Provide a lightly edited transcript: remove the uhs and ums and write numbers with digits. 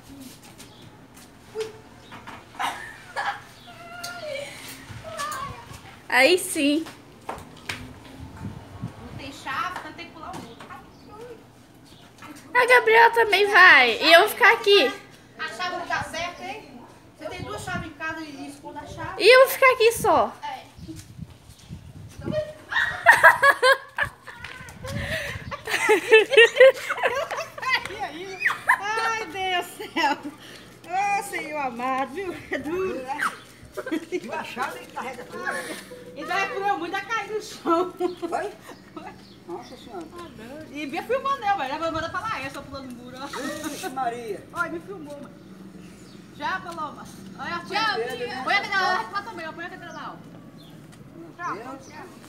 Aí sim. Não tem chave, então tem que pular o muro. A Gabriela também vai. E eu vou ficar aqui. A chave não dá certo, hein? Você tem duas chaves em casa e esconde a chave. E eu vou ficar aqui só. É. Ai, Deus do céu. Ô, Senhor amado, viu? É duro, né? E a chave que carrega tudo. E daí pulou muito, vai cair no chão. Foi? Nossa Senhora. E me filmou, né, velho? Ela manda falar, eu só pulando no muro, ó. Vixe Maria. Olha, me filmou, mano. Já, Paloma. Olha, Tchau, põe a cadeira lá também, ó. Põe a cadeira lá, ó. Tchau. Deus.